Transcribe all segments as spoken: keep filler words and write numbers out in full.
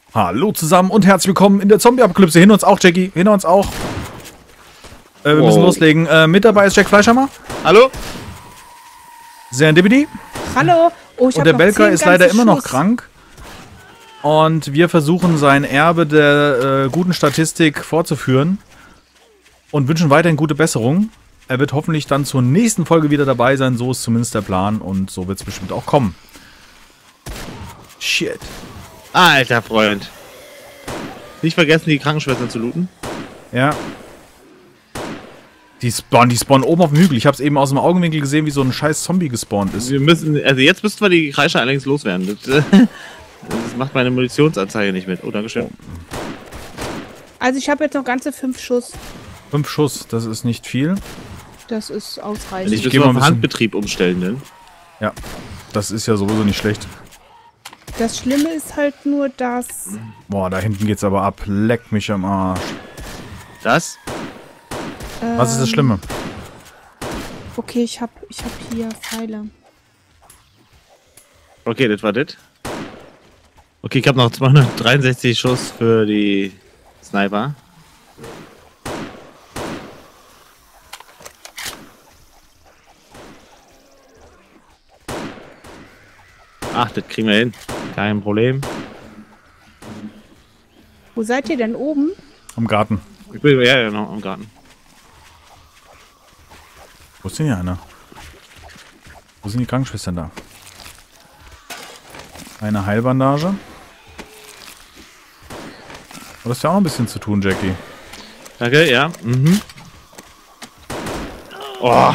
Hallo zusammen und herzlich willkommen in der Zombie-Apokalypse. Hinter uns auch, Jackie. Hinter uns auch. Äh, wir wow. müssen loslegen. Äh, mit dabei ist Jack Fleischhammer. Hallo. Serendipity. Hallo. Oh, ich und der Belka ist leider immer noch krank. Und wir versuchen sein Erbe der äh, guten Statistik fortzuführen. Und wünschen weiterhin gute Besserung. Er wird hoffentlich dann zur nächsten Folge wieder dabei sein. So ist zumindest der Plan. Und so wird es bestimmt auch kommen. Shit. Alter Freund. Nicht vergessen, die Krankenschwestern zu looten. Ja. Die spawnen, die spawnen oben auf dem Hügel. Ich habe es eben aus dem Augenwinkel gesehen, wie so ein scheiß Zombie gespawnt ist. Wir müssen, also jetzt müssten wir die Kreischer allerdings loswerden. Das, das macht meine Munitionsanzeige nicht mit. Oh, dankeschön. Oh. Also ich habe jetzt noch ganze fünf Schuss. Fünf Schuss, das ist nicht viel. Das ist ausreichend. Ich will mal auf Handbetrieb umstellen, denn. Ja, das ist ja sowieso nicht schlecht. Das Schlimme ist halt nur, dass... Boah, da hinten geht's aber ab. Leck mich am Arsch. Das? Ähm, Was ist das Schlimme? Okay, ich hab, ich hab hier Pfeile. Okay, das war das. Okay, ich habe noch zweihundertdreiundsechzig Schuss für die Sniper. Ach, das kriegen wir hin. Kein Problem. Wo seid ihr denn oben? Am Garten. Ich bin ja genau am Garten. Wo ist denn hier einer? Wo sind die Krankenschwestern da? Eine Heilbandage. Aber das ist ja auch noch ein bisschen zu tun, Jackie. Danke, ja. Mhm. Oh.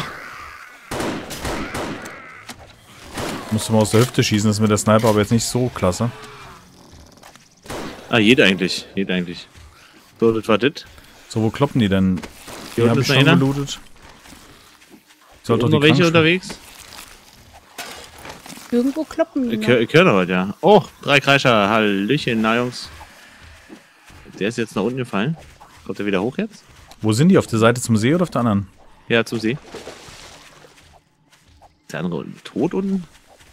Musste mal aus der Hüfte schießen, das ist mit der Sniper aber jetzt nicht so klasse. Ah, jeder eigentlich. Jeder eigentlich. So, das war das. So, wo kloppen die denn? Die Hier habe ich schon einer gelootet. Sind noch welche unterwegs? Irgendwo kloppen die Ich, ich höre noch was, ja. Oh, drei Kreischer. Hallöchen, na Jungs. Der ist jetzt nach unten gefallen. Kommt er wieder hoch jetzt? Wo sind die? Auf der Seite zum See oder auf der anderen? Ja, zum See. Ist der andere tot unten?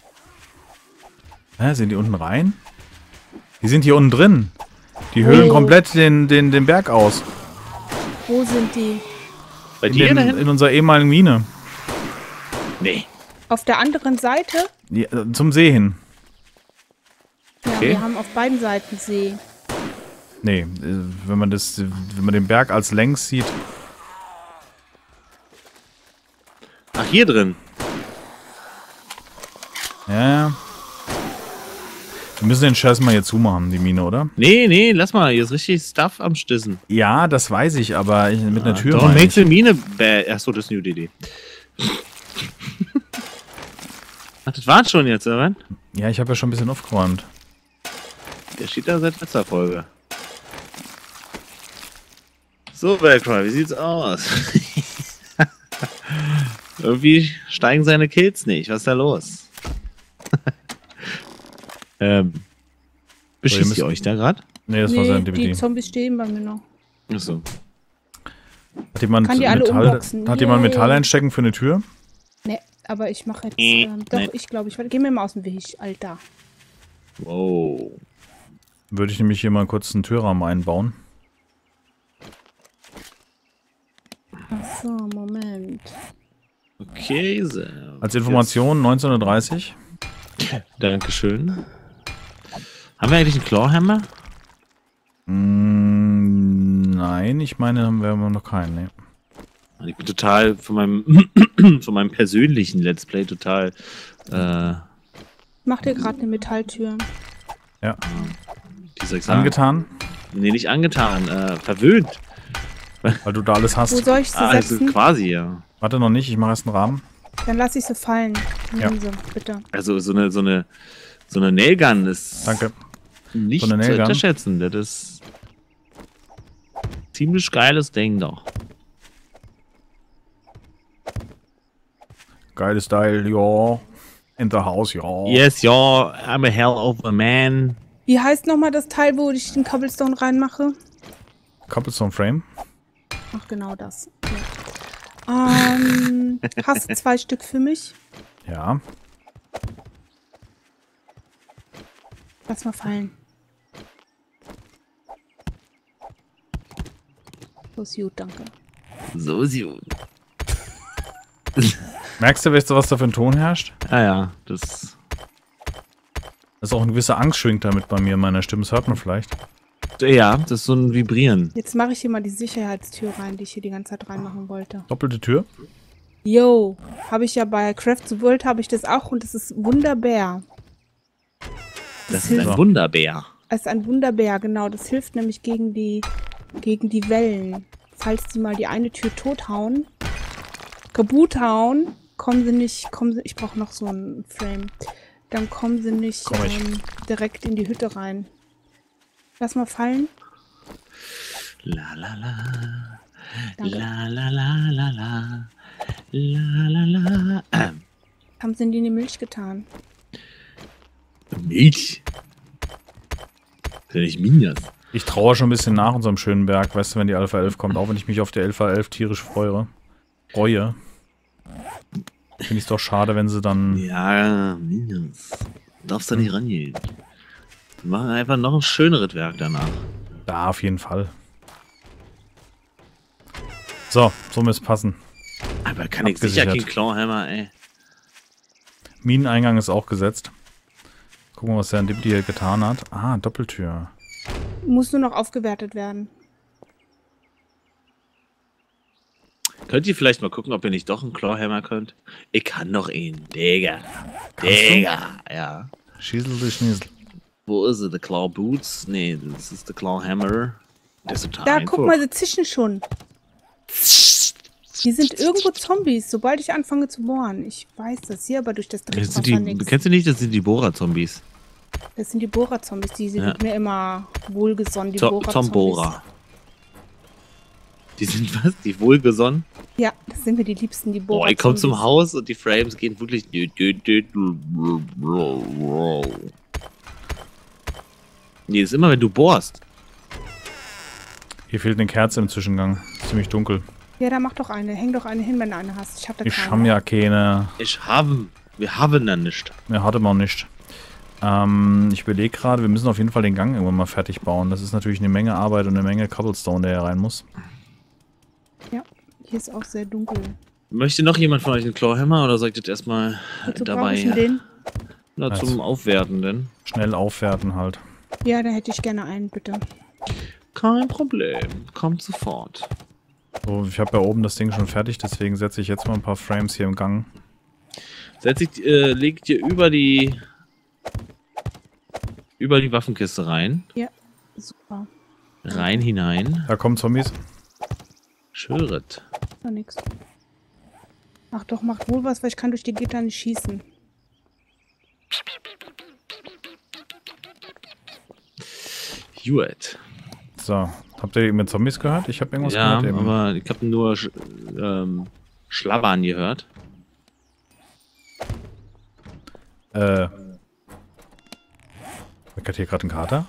Hä, sind die unten rein? Die sind hier unten drin. Die höhlen oh. komplett den, den, den Berg aus. Wo sind die? Bei in, dir den, in unserer ehemaligen Mine. Nee. Auf der anderen Seite? Ja, zum See hin. Ja, okay. Wir haben auf beiden Seiten See. Nee, wenn man das, wenn man den Berg als längs sieht. Ach, hier drin. Ja, ja. Wir müssen den Scheiß mal hier zumachen, die Mine, oder? Nee, nee, lass mal. Hier ist richtig Stuff am Stissen. Ja, das weiß ich, aber ich, mit einer ah, Tür. Doch, nächste Mine. Achso, das ist eine gute Idee. Ach, das war's schon jetzt, oder? Ja, ich habe ja schon ein bisschen aufgeräumt. Der steht da seit letzter Folge. So, Belcry, wie sieht's aus? Irgendwie steigen seine Kills nicht. Was ist da los? ähm. Beschießt ihr euch da gerade? Nee, das nee, war sein D V D. Die Zombies stehen bei mir noch. Achso. Hat jemand, Kann die alle Metall, umboxen? hat Yay. jemand Metall einstecken für eine Tür? Nee, aber ich mache jetzt. Nee, Ähm, doch, nee. ich glaube, ich geh mir mal aus dem Weg, Alter. Wow. Würde ich nämlich hier mal kurz einen Türrahmen einbauen. Achso, Moment. Okay, so. Als Information neunzehnhundertdreißig. Dankeschön. Haben wir eigentlich einen Clawhammer? Mm, nein, ich meine, haben wir noch keinen. Nee. Ich bin total von meinem von meinem persönlichen Let's Play total. Äh, Mach dir gerade eine Metalltür. Ja. Wie soll ich sagen? Angetan? Nee, nicht angetan. Äh, verwöhnt. Weil du da alles hast. Wo soll ich sie Ah, also setzen? quasi, ja. Warte noch nicht, ich mache erst einen Rahmen. Dann lass ich sie fallen. Ja. Nehmen Sie, bitte. Also so eine so eine so eine Nailgun ist Danke. nicht So eine zu Nailgun. unterschätzen. Das ist ziemlich geiles Ding doch. Geiles Style, ja. In the house, ja. Yes, ja, I'm a hell of a man. Wie heißt nochmal das Teil, wo ich den Cobblestone reinmache? Cobblestone Frame. Ach, genau das. Ja. Ähm, hast du zwei Stück für mich? Ja. Lass mal fallen. So ist gut, danke. So ist gut. Merkst du, weißt du, was da für ein Ton herrscht? Ah ja, das... Das ist auch eine gewisse Angst schwingt damit bei mir in meiner Stimme. Das hört man vielleicht. Ja, das ist so ein Vibrieren. Jetzt mache ich hier mal die Sicherheitstür rein, die ich hier die ganze Zeit reinmachen wollte. Doppelte Tür. Yo, habe ich ja bei Craft the World habe ich das auch und das ist Wunderbär. Das ist hilft- ein Wunderbär. Es ist ein Wunderbär, genau. Das hilft nämlich gegen die, gegen die Wellen. Falls die mal die eine Tür tothauen, kaputt hauen, kommen sie nicht, kommen sie, ich brauche noch so einen Frame. Dann kommen sie nicht Komm ich. ähm, direkt in die Hütte rein. Lass mal fallen. La la la. Danke. La la la la la. La la la. Ähm, Haben sie in die in die Milch getan? Milch. Das ist ja nicht Minias. Ich traue schon ein bisschen nach unserem schönen Berg, weißt du, wenn die Alpha elf kommt, auch wenn ich mich auf die Alpha elf tierisch freue. Freue. Finde ich es doch schade, wenn sie dann... Ja, Minias. Du darfst da nicht rangehen. Wir machen einfach noch ein schöneres Werk danach. Ja, auf jeden Fall. So, so müsste es passen. Aber kann ich sicher Abgesichert. kein Clawhammer, ey. Mineneingang ist auch gesetzt. Gucken wir, was der an dem hier getan hat. Ah, Doppeltür. Muss nur noch aufgewertet werden. Könnt ihr vielleicht mal gucken, ob ihr nicht doch einen Clawhammer könnt? Ich kann doch ihn, Digga. Kannst du? Digga, ja. Schießel durch Schniesel. Wo ist er? The Claw Boots? Nee, das ist der Clawhammer. Der ist total Da, einfach. guck mal, sie zischen schon. Die sind irgendwo Zombies, sobald ich anfange zu bohren. Ich weiß das hier, aber durch das Das sind Dreckswasser die, nichts. kennst du nicht, das sind die Bohrer-Zombies. Das sind die Bohrer-Zombies, die sind Ja. mir immer wohlgesonnen, die Zo- Bohrer-Zombies. Zombohrer. Die sind was? Die wohlgesonnen? Ja, das sind mir die liebsten, die Boah, Bohrer-Zombies. ich komm zum Haus und die Frames gehen wirklich. Nee, das ist immer, wenn du bohrst. Hier fehlt eine Kerze im Zwischengang. Ist ziemlich dunkel. Ja, da mach doch eine. Häng doch eine hin, wenn du eine hast. Ich hab da Ich keine. habe ja keine. Ich habe. Wir haben da nicht. Mehr hatte man nicht. Ähm, ich überlege gerade, wir müssen auf jeden Fall den Gang irgendwann mal fertig bauen. Das ist natürlich eine Menge Arbeit und eine Menge Cobblestone, der hier rein muss. Ja, hier ist auch sehr dunkel. Möchte noch jemand von euch einen Clawhammer oder soll ich das erstmal Wozu dabei? brauche ich denn den? Na, zum Aufwerten denn? Schnell aufwerten halt. Ja, da hätte ich gerne einen, bitte. Kein Problem. Kommt sofort. So, ich habe ja oben das Ding schon fertig, deswegen setze ich jetzt mal ein paar Frames hier im Gang. Setz ich, äh, leg dir über die über die Waffenkiste rein. Ja, super. Rein hinein. Da kommen Zombies. Schöret. Na nix. Ach doch, macht wohl was, weil ich kann durch die Gitter nicht schießen. Gut. So, habt ihr mit Zombies gehört? Ich habe irgendwas Ja, gehört eben. aber ich habe nur sch ähm, Schlabbern gehört. Äh. Meckert hier gerade ein Kater?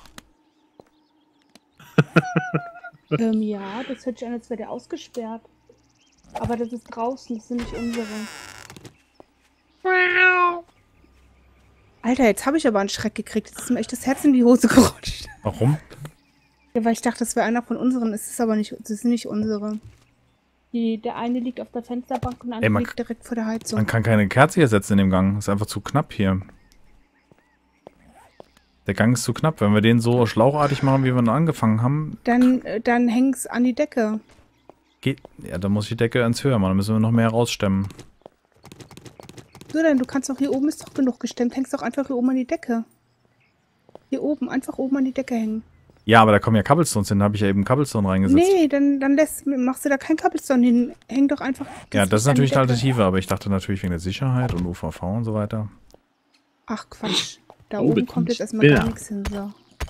ähm, ja, das hört sich an, als wäre der ausgesperrt. Aber das ist draußen, das sind nicht unsere. Alter, jetzt habe ich aber einen Schreck gekriegt. Jetzt ist mir echt das Herz in die Hose gerutscht. Warum? Ja, weil ich dachte, das wäre einer von unseren. Es ist aber nicht, das sind nicht unsere. Die, der eine liegt auf der Fensterbank und der andere Ey, man- liegt direkt vor der Heizung. Man kann keine Kerze hier setzen in dem Gang. Ist einfach zu knapp hier. Der Gang ist zu knapp. Wenn wir den so schlauchartig machen, wie wir ihn angefangen haben, Dann, äh, dann häng's an die Decke. geht. Ja, dann muss die Decke ans Höher machen. Dann müssen wir noch mehr rausstemmen. So denn, du kannst doch, hier oben ist doch genug gestemmt. Hängst doch einfach hier oben an die Decke. Hier oben, einfach oben an die Decke hängen. Ja, aber da kommen ja Cobblestones hin. Da habe ich ja eben Cobblestone reingesetzt. Nee, dann, dann lässt, machst du da kein Cobblestone hin. Häng doch einfach. Ja, das ist an die natürlich eine Decke. Alternative, aber ich dachte natürlich wegen der Sicherheit und U V V und so weiter. Ach Quatsch. Da Oh, oben bitte kommt jetzt nicht. erstmal gar Ja. nichts hin. So.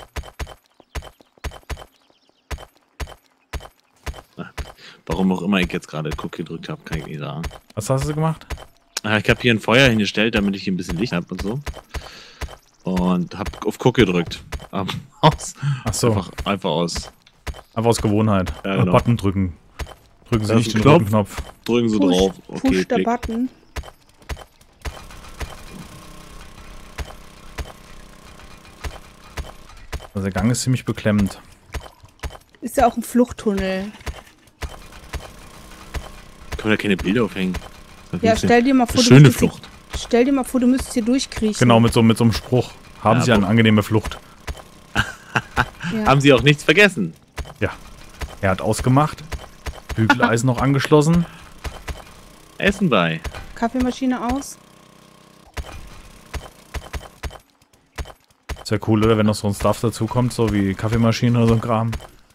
Warum auch immer ich jetzt gerade Guck gedrückt habe, kann ich nicht sagen. Was hast du gemacht? Ah, ich habe hier ein Feuer hingestellt, damit ich hier ein bisschen Licht habe und so. Und habe auf Guck gedrückt. Ähm, aus. Ach so, Einfach, einfach aus. einfach aus Gewohnheit. Ja, genau. Button drücken. Drücken Sie Da nicht ist den ein Knopf. roten Knopf. Drücken Sie Push, drauf. push Okay, der klick. Button. Also der Gang ist ziemlich beklemmend. Ist ja auch ein Fluchttunnel. Kann man da keine Bilder aufhängen? Ja, stell dir mal vor, du schöne müsstest Flucht. Hier, stell dir mal vor, du müsstest hier durchkriechen. Genau, mit so, mit so einem Spruch. Haben Ja, Sie eine angenehme Flucht. Ja. Haben Sie auch nichts vergessen? Ja. Er hat ausgemacht. Bügeleisen noch angeschlossen. Essen bei. Kaffeemaschine aus. Ist ja cool, oder? Wenn noch so ein Stuff dazu kommt, so wie Kaffeemaschine oder so ein Kram.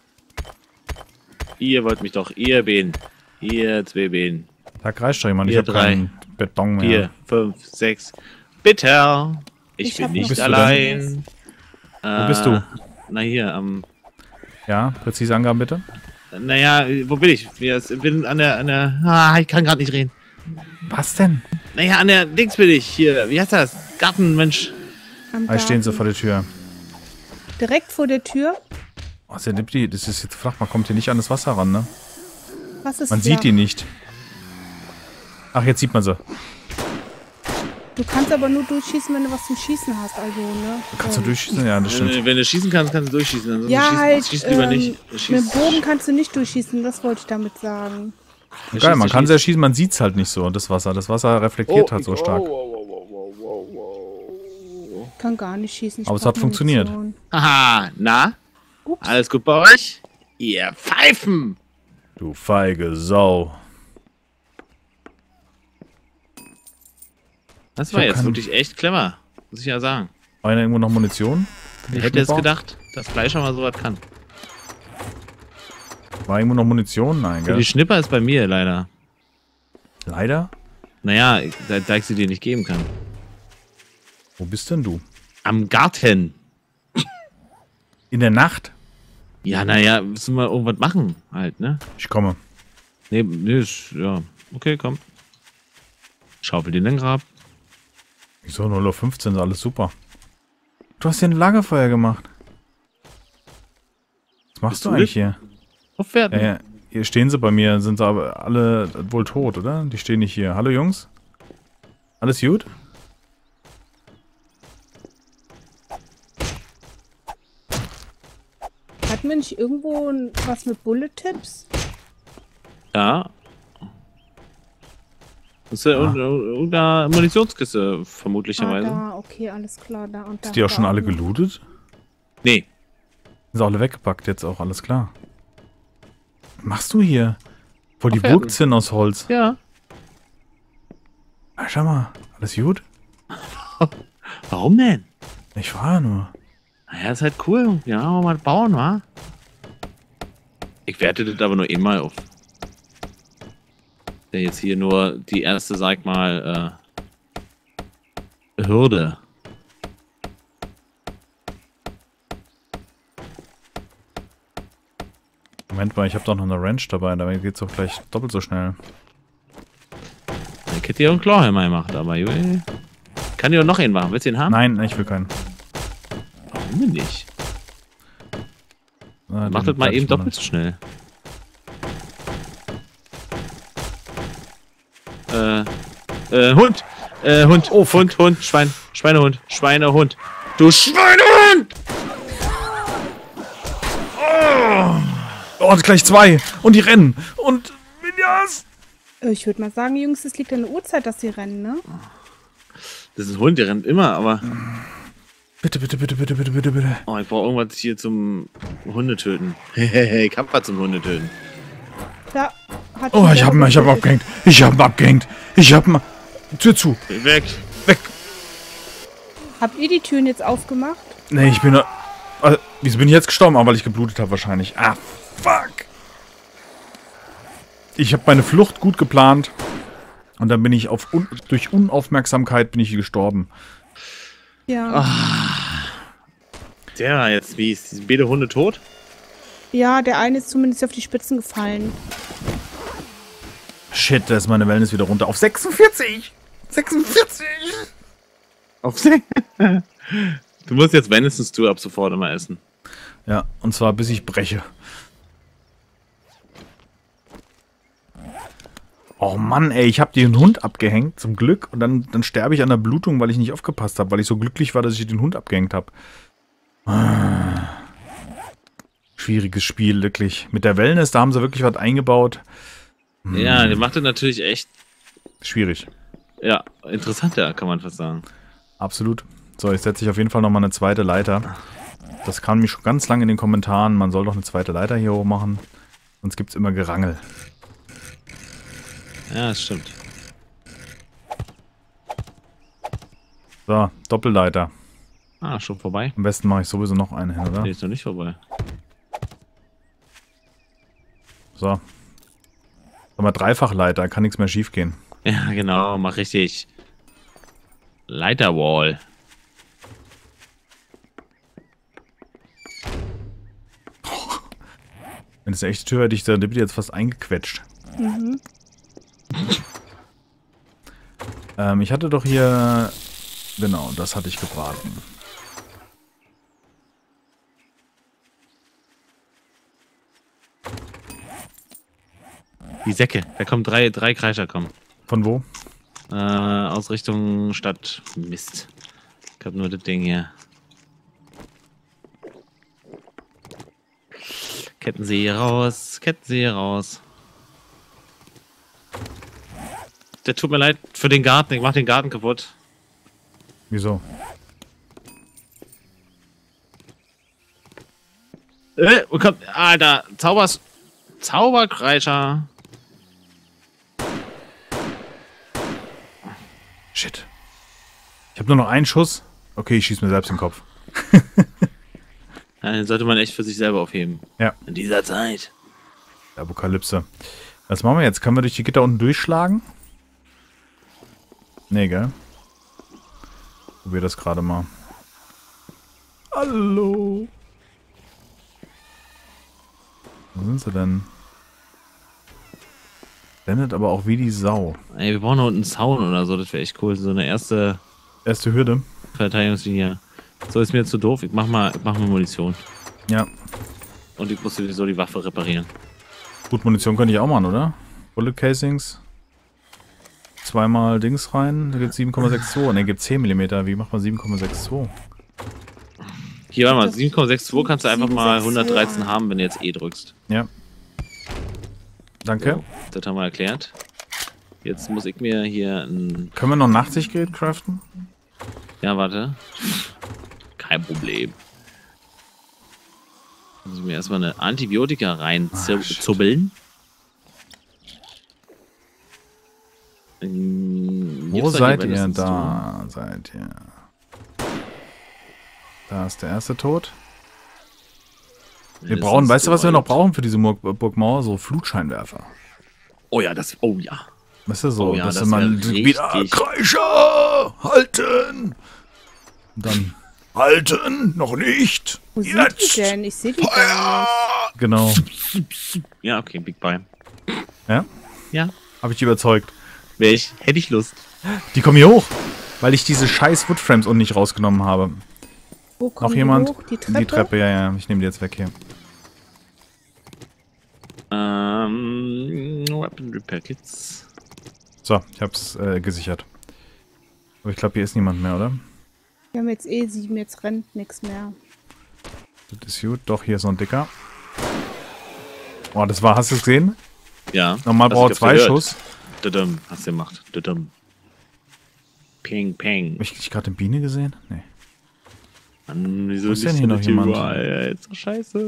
Ihr wollt mich doch, ihr Behen. Ihr zwei Behen. Da kreischt doch jemand. Ich Ihr habe drei. keinen Beton mehr. Vier, fünf, sechs. Bitte. Ich, Ich bin hab nicht noch- Wo bist du allein. Wo bist du? Na hier, am... Ja, präzise Angaben bitte. Naja, wo bin ich? Wir bin an der... An der ah, ich kann gerade nicht reden. Was denn? Naja, an der Dings bin ich. Hier, wie heißt das? Garten, Mensch. Am Da stehen sie Garten. vor der Tür. Direkt vor der Tür. Oh, ist ja Lippi, das ist jetzt flach, man kommt hier nicht an das Wasser ran, ne? Was ist Man flach? sieht die nicht. Ach, jetzt sieht man sie. Du kannst aber nur durchschießen, wenn du was zum Schießen hast, also, ne? Kannst du Ähm, durchschießen? Ja, das stimmt. Wenn, wenn du schießen kannst, kannst du durchschießen. Ansonsten Ja, schieß, halt, schieß lieber ähm, nicht. Schieß, mit dem Bogen kannst du nicht durchschießen, das wollte ich damit sagen. schieß, Geil, man schieß. kann sehr schießen, man sieht es halt nicht so, das Wasser. Das Wasser reflektiert halt so stark. Ich kann gar nicht schießen. Ich Aber es brauch hat funktioniert. Munition. Haha, na? Ups. Alles gut bei euch? Ihr Pfeifen! Du feige Sau. Das Ich war hab jetzt keinen- wirklich echt clever. Muss ich ja sagen. Einer irgendwo noch Munition? Für die Ich hätte jetzt Schnupper? gedacht, dass Fleischer mal sowas kann. War irgendwo noch Munition? Nein, Für gell? die Schnipper ist bei mir leider. Leider? Naja, da, da ich sie dir nicht geben kann. Wo bist denn du? Am Garten. In der Nacht? Ja, naja, müssen wir irgendwas machen halt, ne? Ich komme. Nee, nee, ist, ja. Okay, komm. Schaufel dir den Grab. Wieso? null Uhr fünfzehn ist alles super. Du hast hier ein Lagerfeuer gemacht. Was machst Bist du du eigentlich das? hier? Aufwerten. Ja, ja, hier stehen sie bei mir, sind sie aber alle wohl tot, oder? Die stehen nicht hier. Hallo Jungs? Alles gut? Hatten wir nicht irgendwo ein- was mit Bullet-Tips? Ja. Das ist ja Ah. irgendeine irgendeine Munitionskiste, Ah, vermutlicherweise. da, okay, alles klar. Da und da. Ist die auch schon da alle noch. gelootet? Nee. Sind sie alle weggepackt jetzt auch, alles klar. Was machst du hier? Voll die Aufwerten. Burgzinn aus Holz. Ja. Ah, schau mal, alles gut? Warum denn? Ich frage nur. Naja, ist halt cool. Ja, aber mal bauen, wa? Ich werte das aber nur immer auf. Der jetzt hier nur die erste, sag mal, äh, Hürde. Moment mal, ich habe doch noch eine Wrench dabei, damit geht's doch gleich doppelt so schnell. Ich hätte ja einen Clawhammer gemacht, aber Junge. Kann ich auch noch einen machen. Willst du den haben? Nein, ich will keinen. Warum denn nicht? Na, Mach den das mal bleib eben ich mal doppelt so schnell. Äh, äh, Hund! Äh, Hund! Oh, Hund, Hund, Schwein, Schweinehund, Schweinehund. Du Schweinehund! Oh, und gleich zwei. Und die rennen. Und Minjas. Äh, Ich würde mal sagen, Jungs, es liegt an der Uhrzeit, dass sie rennen, ne? Das ist ein Hund, der rennt immer, aber. Bitte, bitte, bitte, bitte, bitte, bitte, bitte. Oh, ich brauche irgendwas hier zum Hundetöten. Hehehe, ich hab was zum Hundetöten. Da hat Oh, die ich hab ihn, Dame ich hab ihn getötet. abgehängt. Ich hab ihn abgehängt. Ich hab ihn... Tür zu. Geh weg! Weg. Habt ihr die Türen jetzt aufgemacht? Nee, ich bin... da- Äh, wieso bin ich jetzt gestorben? Ah, weil ich geblutet habe wahrscheinlich. Ah, fuck. Ich habe meine Flucht gut geplant. Und dann bin ich auf un durch Unaufmerksamkeit bin ich gestorben. Ja. Der war jetzt, wie ist, sind beide Hunde tot? Ja, der eine ist zumindest auf die Spitzen gefallen. Shit, da ist meine Wellness wieder runter. Auf sechsundvierzig. sechsundvierzig. Auf See. Du musst jetzt wenigstens du ab sofort immer essen. Ja, und zwar bis ich breche. Oh Mann, ey, ich habe den Hund abgehängt, zum Glück. Und dann, dann sterbe ich an der Blutung, weil ich nicht aufgepasst habe, weil ich so glücklich war, dass ich den Hund abgehängt habe. Ah. Schwieriges Spiel, wirklich. Mit der Wellness, da haben sie wirklich was eingebaut. Ja, der macht das natürlich echt, Schwierig. ja, interessanter, kann man fast sagen. Absolut. So, jetzt setze ich auf jeden Fall nochmal eine zweite Leiter. Das kam mich schon ganz lange in den Kommentaren. Man soll doch eine zweite Leiter hier hoch machen. Sonst gibt es immer Gerangel. Ja, das stimmt. So, Doppelleiter. Ah, schon vorbei? Am besten mache ich sowieso noch eine hin, oder? Nee, ist noch nicht vorbei. So. Sag mal, Dreifachleiter, kann nichts mehr schief gehen. Ja, genau, mach richtig. Leiterwall. Wenn es eine echte Tür hätte, ich da jetzt fast eingequetscht. Mhm. Ähm, ich hatte doch hier... Genau, das hatte ich gebraten. Die Säcke. Da kommen drei, drei Kreischer kommen. Von wo? Äh, aus Richtung Stadt. Mist. Ich hab nur das Ding hier. Kettensäge raus. Kettensäge raus. Der tut mir leid für den Garten. Ich mach den Garten kaputt. Wieso? Äh, wo kommt. Alter, Zaubers. Zauberkreischer. Shit. Ich habe nur noch einen Schuss. Okay, ich schieße mir selbst in den Kopf. Ja, den sollte man echt für sich selber aufheben. Ja. In dieser Zeit. Apokalypse. Was machen wir jetzt? Können wir durch die Gitter unten durchschlagen? Nee, gell? Probier das gerade mal. Hallo. Wo sind sie denn? Blendet aber auch wie die Sau. Ey, wir brauchen noch unten einen Zaun oder so. Das wäre echt cool. So eine erste Erste Hürde. Verteidigungslinie. So, ist mir jetzt zu doof. Ich mach mal, ich mach mal Munition. Ja. Und ich muss sowieso die Waffe reparieren. Gut, Munition könnte ich auch machen, oder? Bullet Casings. Zweimal Dings rein. Da gibt es sieben Komma sechs zwei. Ne, gibt zehn Millimeter. Wie macht man sieben Komma sechs zwei? Hier, warte mal. sieben Komma sechs zwei kannst du einfach mal hundertdreizehn haben, wenn du jetzt E drückst. Ja. Danke. So, das haben wir erklärt. Jetzt muss ich mir hier ein... Können wir noch ein Nachtsichtgerät craften? Ja, warte. Kein Problem. Muss ich mir erstmal eine Antibiotika reinzubbeln. Wo seid ihr? Da seid ihr. Da ist der erste tot. Wir Das brauchen, ist weißt du, was wir noch weit. brauchen für diese Mur- Burgmauer? So Flutscheinwerfer. Oh ja, das... Oh ja. Weißt du, so, Oh ja, dass das du mal wär wieder richtig. Kreischer halten! Und dann halten! Noch nicht! Wo sind Jetzt! die denn? Ich sehe die gar nicht. Genau. Ja, okay, Big Buy. Ja? Ja. Habe ich die überzeugt. Wär ich, hätte ich Lust. Die kommen hier hoch, weil ich diese scheiß Woodframes unten nicht rausgenommen habe. Wo kommen Noch die jemand? hoch? Die Treppe? Die Treppe, ja, ja. Ich nehme die jetzt weg hier. Ähm, Weapon Repair Kits. So, ich hab's äh, gesichert. Aber ich glaube, hier ist niemand mehr, oder? Wir haben jetzt eh sieben, jetzt rennt nichts mehr. Das ist gut. Doch, hier ist noch ein dicker. Oh, das war, hast du es gesehen? Ja. Normal Hast braucht du zwei gehört? Schuss. Dudum, hast du gemacht. Dudum. Ping, ping. Hab ich, ich gerade eine Biene gesehen? Nee. Mann, wieso Wo ist denn liegt hier noch das jemand? überall? Ist doch scheiße.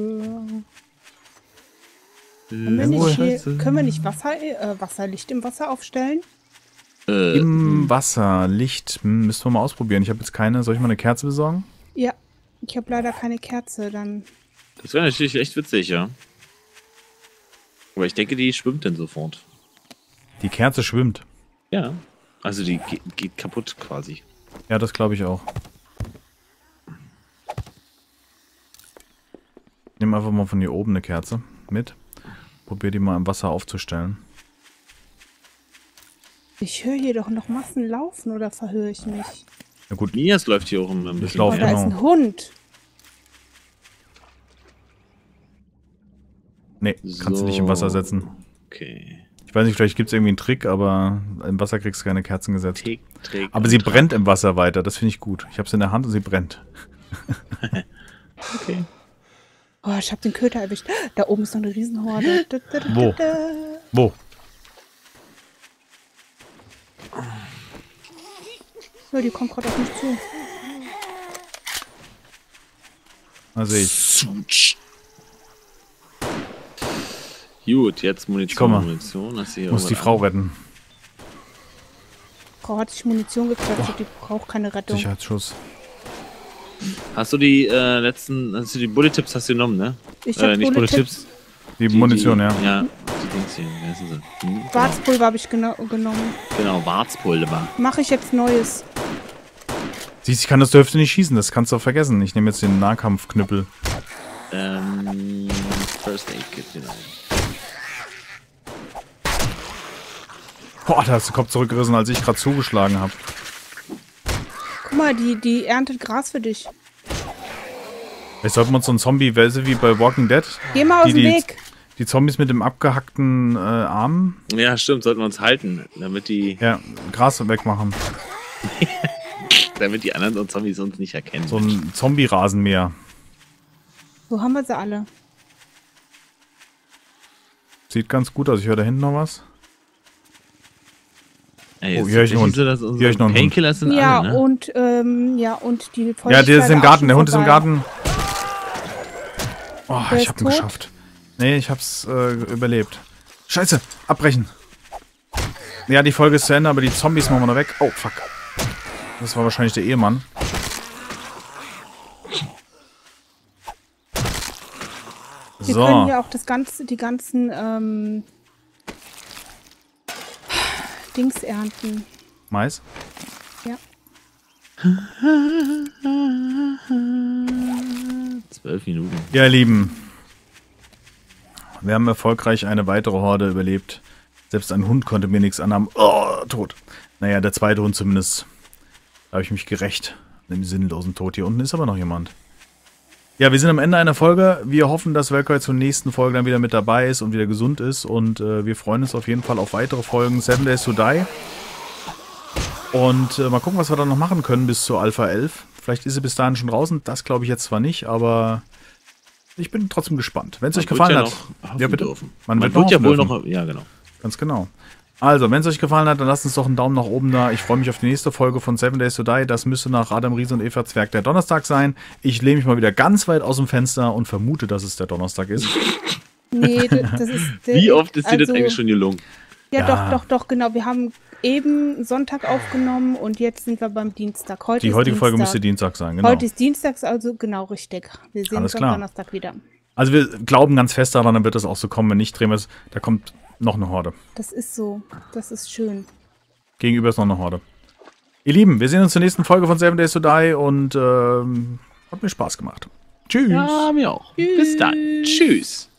Können wir, Irgendwo nicht hier, Scheiße. können wir nicht Wasser, äh, Wasserlicht im Wasser aufstellen? Äh, Im Wasser, Licht, hm, müssen wir mal ausprobieren. Ich habe jetzt keine. Soll ich mal eine Kerze besorgen? Ja, ich habe leider keine Kerze, dann... das wäre natürlich echt witzig, ja. Aber ich denke, die schwimmt dann sofort. Die Kerze schwimmt. Ja. Also die ge geht kaputt quasi. Ja, das glaube ich auch. Nimm einfach mal von hier oben eine Kerze mit. Probier die mal im Wasser aufzustellen. Ich höre hier doch noch Massen laufen, oder verhöre ich mich? Na gut, Mias läuft hier auch ein ich bisschen. Oh, laufe da ist genau. ein Hund. Nee, kannst du nicht im Wasser setzen. Okay. Ich weiß nicht, vielleicht gibt es irgendwie einen Trick, aber im Wasser kriegst du keine Kerzen gesetzt. Tick, Trick Aber und sie Track. brennt im Wasser weiter, das finde ich gut. Ich habe sie in der Hand und sie brennt. Okay. Oh, ich habe den Köter erwischt. Da oben ist noch eine Riesenhorde. Wo? Wo? Ja, die kommt gerade auf mich zu. Da sehe ich. Gut, jetzt Munition. Ich komme. Munition. Hast du hier Muss die irgendwas Frau an? retten. Frau hat sich Munition geklatscht, die braucht keine Rettung. Sicherheitsschuss. Hast du die äh, letzten, hast du die Bullet-Tipps hast du genommen, ne? Ich Äh, hab nicht Bullet-Tipps. Bullet-Tipps. Die Munition, die, ja. Ja, die Dings hier. Wie heißen sie? Hm, genau. Warzpulver habe ich geno genommen. Genau, Warzpulver. Mache ich jetzt Neues. Siehst, ich kann das zur Hälfte nicht schießen, das kannst du auch vergessen. Ich nehme jetzt den Nahkampfknüppel. Ähm, First Aid Kit, genau. Boah, da hast du den Kopf zurückgerissen, als ich gerade zugeschlagen habe. Guck mal, die, die erntet Gras für dich. Vielleicht sollten wir uns so einen Zombie-Welse wie bei Walking Dead. Geh mal aus die, dem die, Weg. Die Zombies mit dem abgehackten äh, Arm. Ja, stimmt, sollten wir uns halten, damit die, Ja, Gras wegmachen. damit die anderen Zombies uns nicht erkennen. So ein Zombie-Rasenmäher. So haben wir sie alle. Sieht ganz gut aus. Ich höre da hinten noch was. Ey, Oh, ist hier hör ich einen tatsächlich Hund. so, dass Hier hör unsere ich noch einen Hund. Painkillers sind Ja, alle, ne? und, ähm, ja, und die Ja, der ist im Feuchtigkeit Garten. Der auch Hund ist im vorbei. Garten. Oh, Der ich ist hab ihn tot? geschafft. Nee, ich hab's äh, überlebt. Scheiße, abbrechen. Ja, die Folge ist zu Ende, aber die Zombies machen wir noch weg. Oh, fuck. Das war wahrscheinlich der Ehemann. Wir So. können ja auch das ganze, die ganzen, ähm, Dings ernten. Mais? Ja. Zwölf Minuten. Ja, ihr Lieben. Wir haben erfolgreich eine weitere Horde überlebt. Selbst ein Hund konnte mir nichts anhaben. Oh, tot. Naja, der zweite Hund zumindest. Da habe ich mich gerecht. An dem sinnlosen Tod. Hier unten ist aber noch jemand. Ja, wir sind am Ende einer Folge. Wir hoffen, dass Welker zur nächsten Folge dann wieder mit dabei ist und wieder gesund ist. Und äh, wir freuen uns auf jeden Fall auf weitere Folgen. Seven Days to Die. Und äh, mal gucken, was wir dann noch machen können bis zur Alpha elf. Vielleicht ist sie bis dahin schon draußen. Das glaube ich jetzt zwar nicht, aber ich bin trotzdem gespannt. Wenn es euch gefallen ja hat. noch Ja, bitte. Dürfen. Man Man, wird wird noch ja hoffen wohl dürfen. noch. Ja, genau. Ganz genau. Also, wenn es euch gefallen hat, dann lasst uns doch einen Daumen nach oben da. Ich freue mich auf die nächste Folge von Seven Days to Die. Das müsste nach Adam Riese und Eva Zwerg der Donnerstag sein. Ich lehne mich mal wieder ganz weit aus dem Fenster und vermute, dass es der Donnerstag ist. Nee, das, das ist... Wie oft ist dir das also- eigentlich schon gelungen? Ja, Ja. doch, doch, doch, genau. Wir haben eben Sonntag aufgenommen und jetzt sind wir beim Dienstag. Heute Die ist heutige Folge müsste Dienstag. Dienstag sein, genau. Heute ist Dienstags, also genau richtig. Wir sehen Alles uns am klar. Donnerstag wieder. Also wir glauben ganz fest daran, dann wird es auch so kommen. Wenn nicht, drehen wir es. Da kommt noch eine Horde. Das ist so. Das ist schön. Gegenüber ist noch eine Horde. Ihr Lieben, wir sehen uns zur nächsten Folge von Seven Days to Die und ähm, hat mir Spaß gemacht. Tschüss. Ja, mir auch. Bis dann. Tschüss.